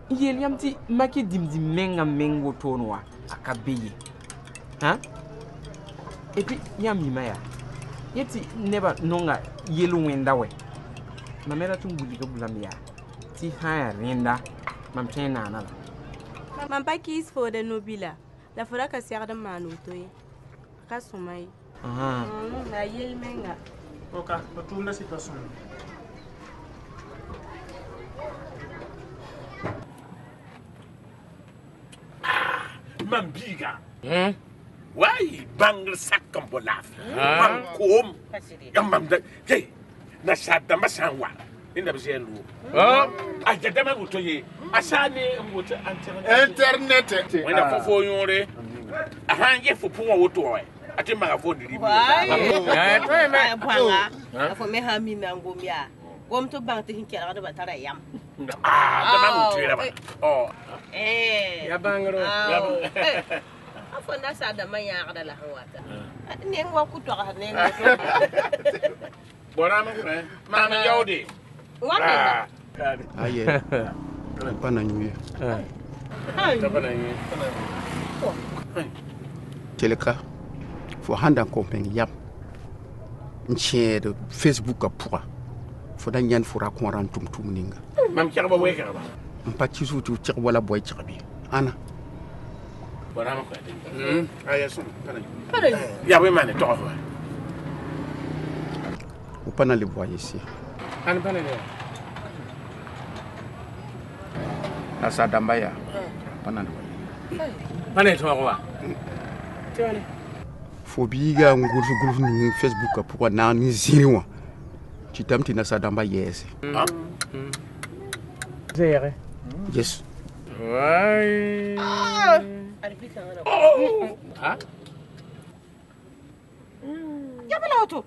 yel yamti maki dimdi menga mengo tonwa akabeye ha et puis yami maya yeti neba nonga yelu wenda we mamera tunguli ka bulamya ti ha renda mam tena na mam pa kis fo de nobila la fora ka siar de manuto ka sumai na yel menga oka retourne la situation. Mambiga. Why bang sakam bolaf? Mam kom. Yamam da. Hey, na sadda masangwa. Inda bzelu. Ajada ma utoye. Asane mwote internet. Wenda fofo yore. Ahange fo pon woto e. Ati ma fo diri. Toi me Bouanga. Fo me ha mi na ngomia. Gom to bang te hinkela do batara yam. Dama utira ba. Oh. Ya bangro. Afo na sa da manya kada la hawata. Ni ngwa ku to ha ne. Bora ma ma yodi. Wanda. Aye. Pana nyue. Pana nyue. Teleka. Fo handa kompeng yam. Nche de Facebook apura. Fo da nyan fura ko ran tum ninga. Mam kirba we kirba. Mpa chisu tu chik wala boy chikbi. Ana. Bora ma ko. Aye sun. Pana. Ya we mane to fa. Ou pas dans les voies ici. An pana ne. Asa dambaya. Pana ndo. Pana to wa. Tiwale. Fobiga ngulu ni Facebook pour na ni ziniwa. Chitamti na sadamba yes. Zere. Yes. Ouais. Ah. Yabala auto.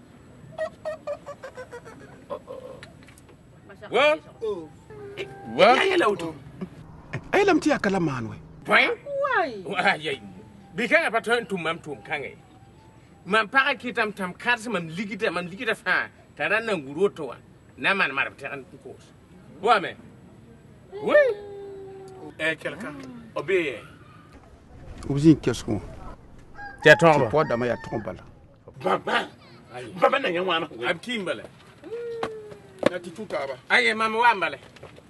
What? What? Ya auto. Ay lam ti akala manwe. Point? Why? Why? Bika pa turn to mam tum kange. Man para kitam tam kars mam ligita fa. Taran na nguroto wa. Na man mar taran pos. Wa me. Oui. Quelqu'un. Obéir. Oubzi kesko. Ja tomba. Po dama ya tomba la. Baba. Baba na yanwana. Am kimbale. Na tituta ba. Aye mama wambale.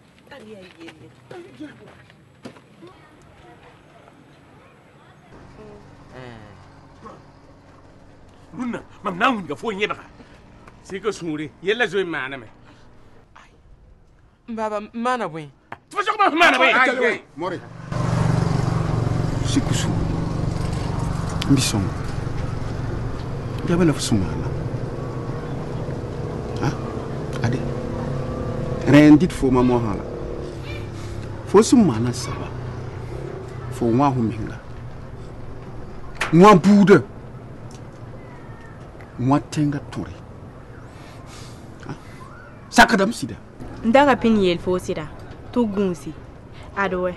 Luna, mam na wunga fo nyeba. Siko suri. Yella zoy mana me. Baba mana bwe. Tu vas pas mana bwe. Mori. Sikusu. Mbison. Jabana fusumana. Ha? Ade. Rendit fo mamo hala. Fo sumana saba. Fo wa huminga. Moi boude. Moi tenga turi. Sakadam sida. Ndaga pin yel fo sida. To gunsi. Adowe.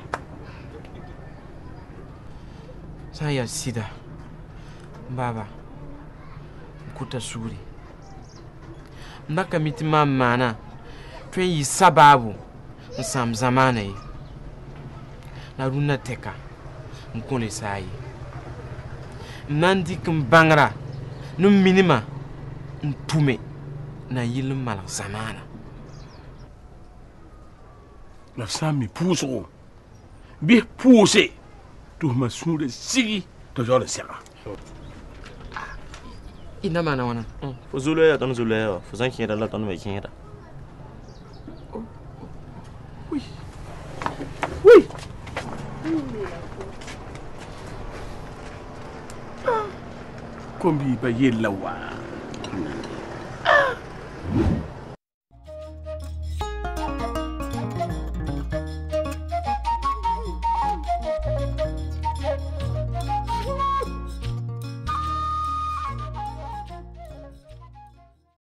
Saya sida. Baba. Kuta suri. Ndaka mitima mana. Twe yi sababu. Nsam zamana yi. Na runa teka. Nkone sayi. Nandi kumbangra. Num minima. Ntume. Na yil mala zamana. La sami pouso. Bi poussé. Tu ma soule sigi. To jole sera. Ina mana wana. Fuzulu ya don zulu ya. Fuzan kin da la don mai kin da. Oui. Oui. Kombi ba yella wa.